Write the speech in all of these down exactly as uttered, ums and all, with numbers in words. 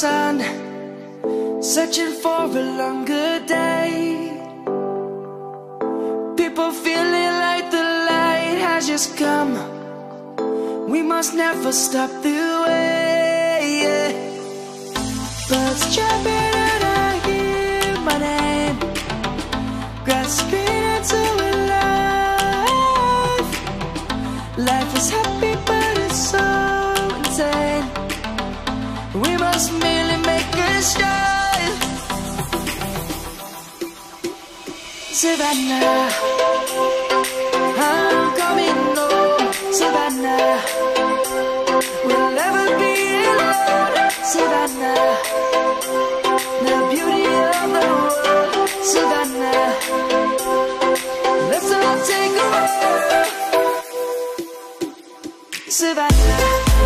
sun, searching for a longer day. People feeling like the light has just come. We must never stop the way, yeah. Birds chirping and I hear my name, grasping into a life. Life is happy but it's so insane. We must merely make a start. Savannah, I'm coming home. Savannah, we'll never be alone. Savannah, the beauty of the world. Savannah, let's all take a walk. Savannah.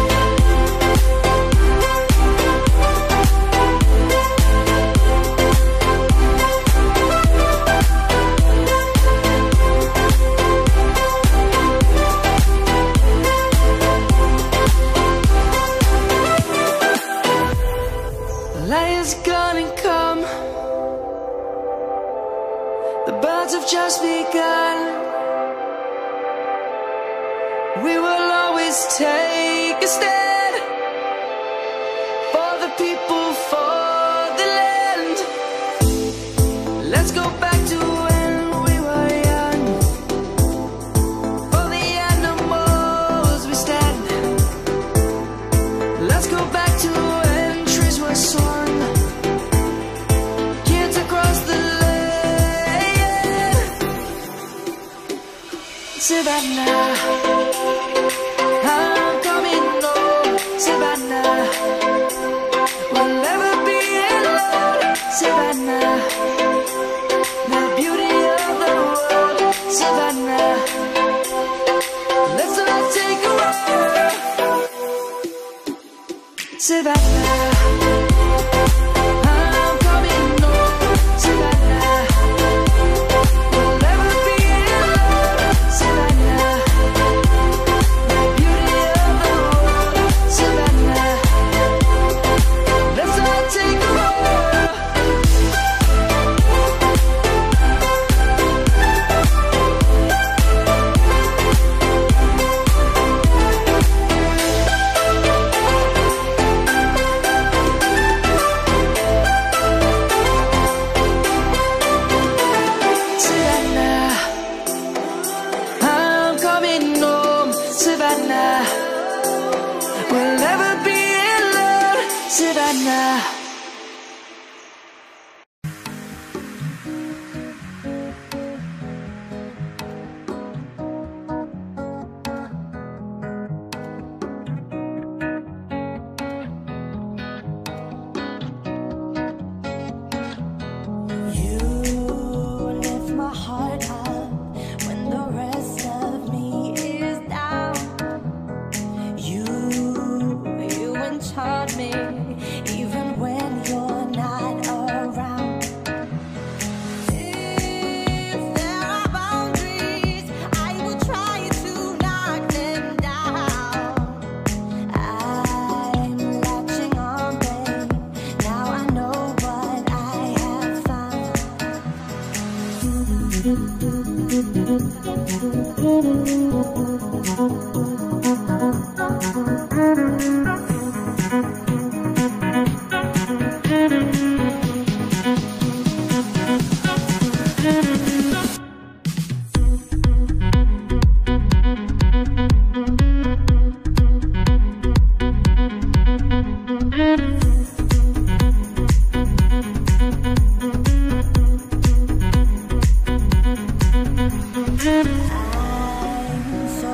Light is gonna come. The birds have just begun. We will always take a stand for the people, for the land. Let's go back to when we were young. For the animals we stand. Let's go back to when trees were swung. Kids across the land. Savannah, I'm coming home. Savannah, we'll never be alone. Savannah, the beauty of the world. Savannah, let's all take a walk. Savannah, I'm coming home. Savannah, we'll never be alone. Savannah, the beauty of the world. Savannah, let's all take a walk. Savannah, I'm coming home. Savannah, we'll never be alone. Savannah. You lift my heart up when the rest of me is down. You, you enchant me even when you're not around. If there are boundaries, I will try to knock them down. I'm latching on, babe. Now I know what I have found. I'm so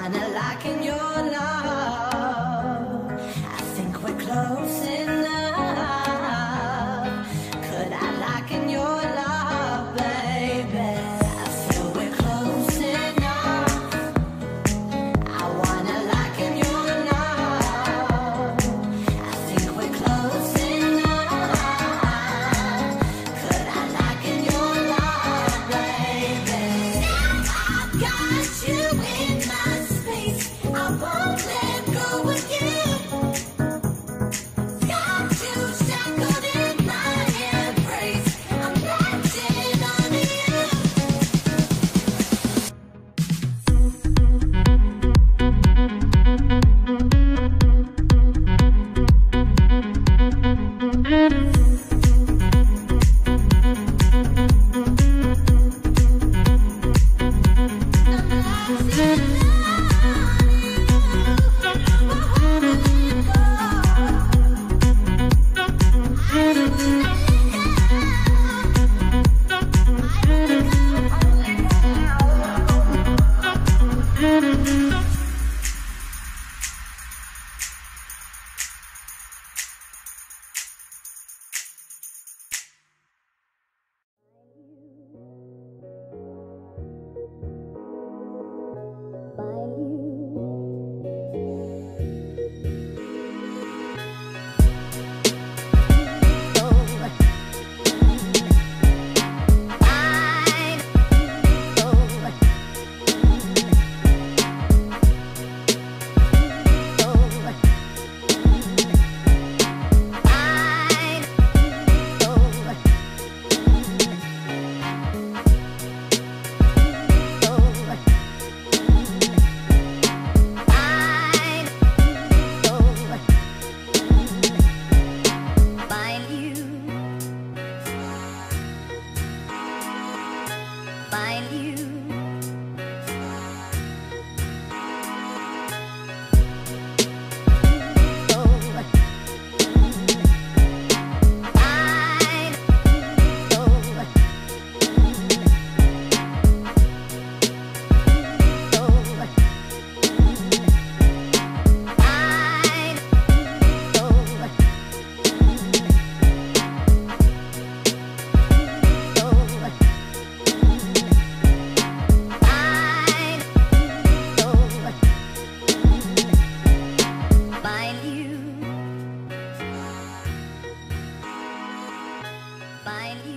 wanna lock in your love. I think we're close enough. Could I lock in your love, baby? I feel we're close enough. I wanna lock in your love. I think we're close enough. Could I lock in your love, baby? I've got you in my space. I won't let go of you. Got you shackled in my embrace. I'm latching onto you. Find you. Find you.